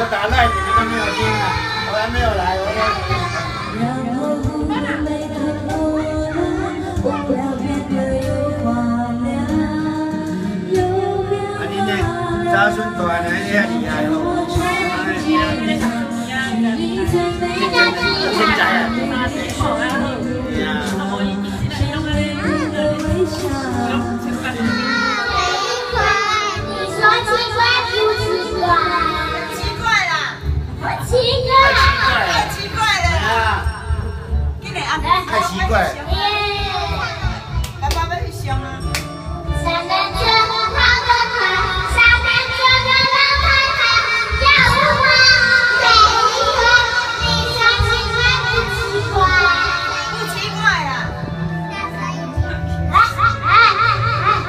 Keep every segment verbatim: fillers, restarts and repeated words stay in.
我打赖你们都没有听啊，我还没有来，我要。啊，你呢？早孙大呢，你也厉害哦。现在啊。太奇怪了。 爸爸要去上啊。 三男车跑得快，三男车的老太太要我飞快，你说奇怪不奇怪？ 不奇怪啊。 啊啊啊啊啊啊！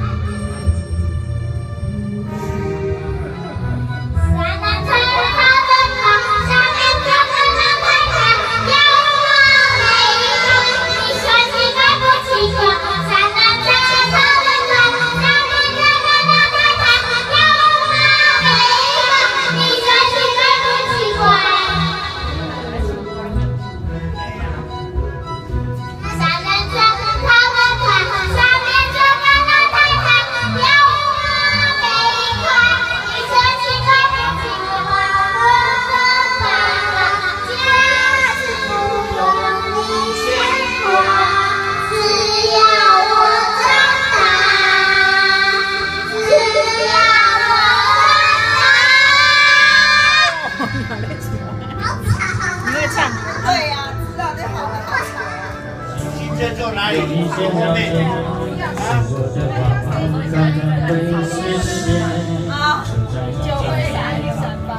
三男车跑得快，三男车的老太太要我飞快，你说奇怪不奇怪？三男车跑得快，三男车的老太太要我飞快，你说奇怪不奇怪？三男车跑得快，三男车的老太太要我飞快，你说奇怪不奇怪？我的爸爸家是不用你牵挂，只要我长大，只要我长大。好吵！ 你会唱？对呀，知道这好的好唱。 你这做哪里？兄弟啊。就会来什么？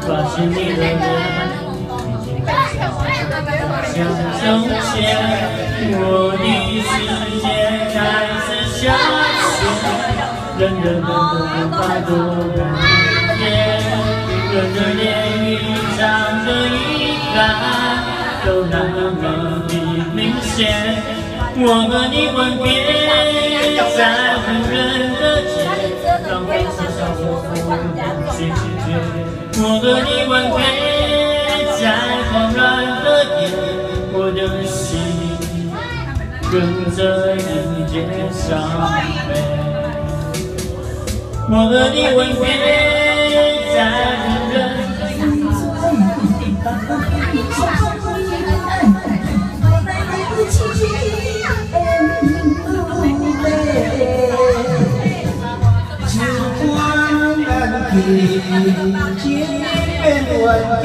像从前，我的世界开始下雪，人人人都无法多看一眼，人的言语藏着遗憾，都那么的明显。我和你吻别在无人的街，让飞驰小说不去拒绝。我和你吻别在慌乱的夜，我的心跟着人间伤悲。我和你吻别在无人千变万变，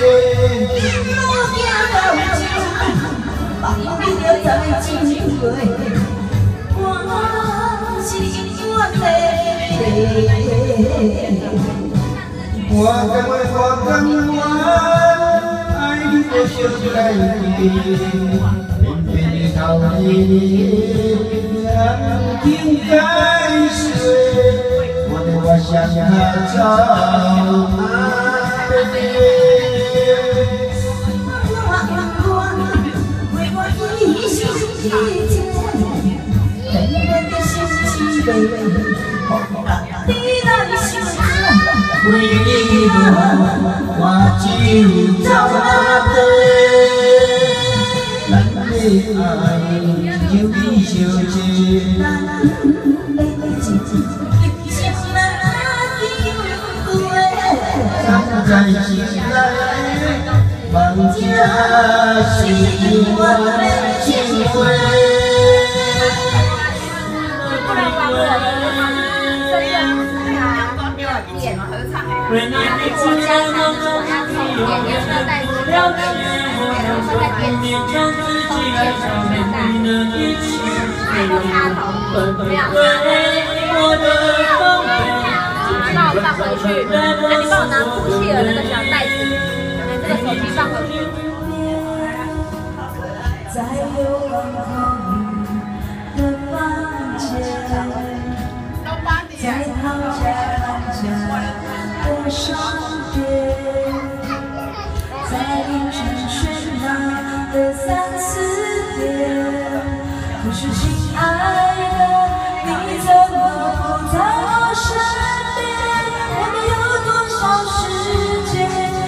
我跟我我跟我爱你我想来你，偏偏你逃离，让情该碎。我向他走，为我一心一切，冷冷的心情被你那里心为你我我就走了的，咱的爱有你相知。在心内，望家是我的情话。 不然话我这样演合唱哎。我家乡我要从点点车带出去，然后再点从点车带然后插头，不要插。帮我放回去，那你帮我拿哭泣的那个小袋子，这个手机放回去。在有光空的房间，在讨价还价的商店，在凌晨喧闹的三四点，可是亲爱的，你怎么不在我身边？我们有多少时间？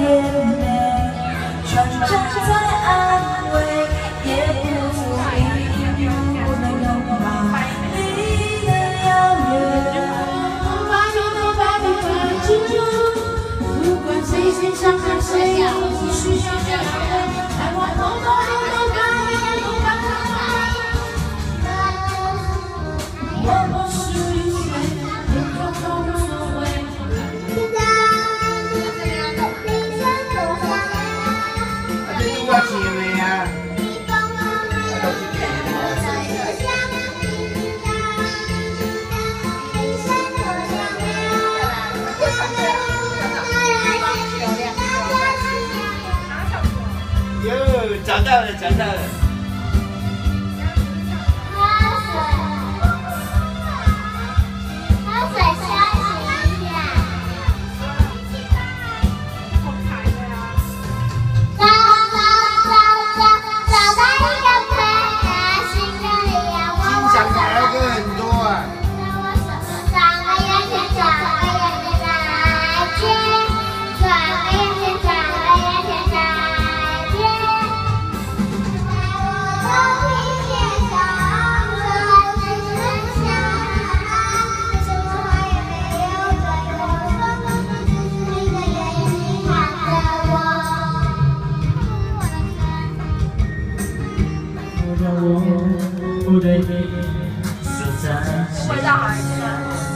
甜美，穿插在安慰，也不不能拥抱你的遥远。把你的白皮放进我，不管谁先伤害谁，不需要安慰，爱我偷偷偷偷把你偷把我不属于谁，连空都无所谓。 我唱的啊，哟，找到了，找到了。 不对你说再见。 味道好一点。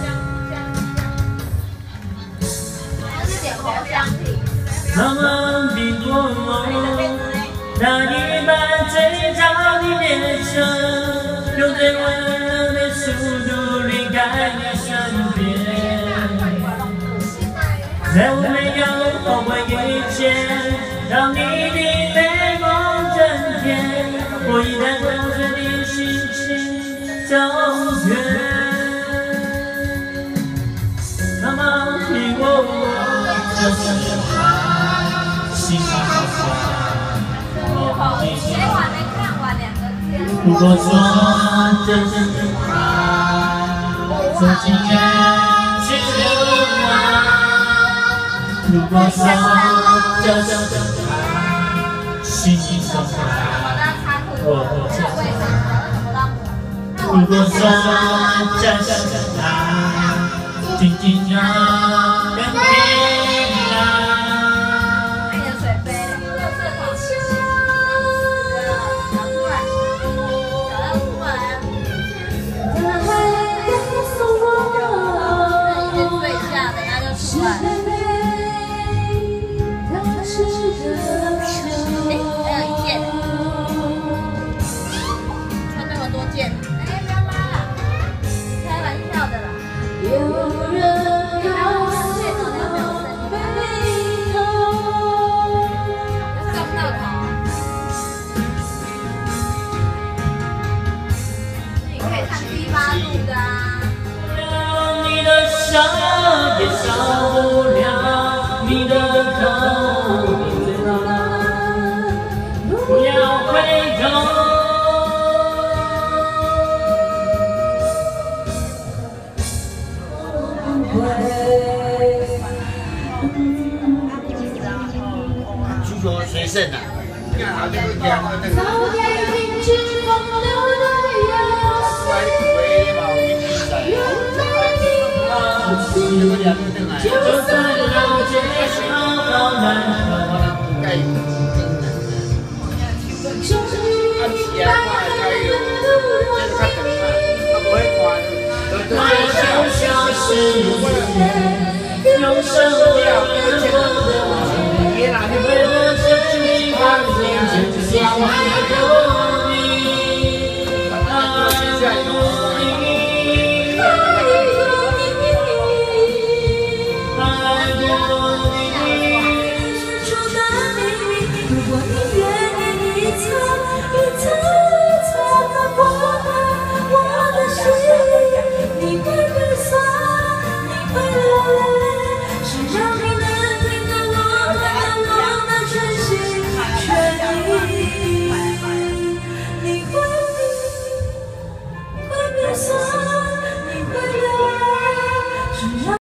还是点口香体。 茫茫的过梦，那一般最早的列车，用最温柔的速度离开你身边。在我没有后悔以前，让你的美梦增添。我依然跟着你心情走远，茫茫的我，这是爱，心情好酸，我已经。如果说这是爱，走进人去流浪。如果说这是爱，心情好酸。我如果说这是爱，静静让人天亮。 那个水杯，垃圾桶，拿出来，拿出来。已经睡下，等下就出来。哎，还有一件。多见，哎，不要拉了，开玩笑的啦。有人要睡，可能没有声音。找不到头。你可以看第八路的啊。 你的伤也少不了你的痛，不要回头。 出球谁胜啊？好像是这样的。 就算了解好好难受。我就像是用生命的我，为了生命把你真相爱过你，爱过你，爱过你。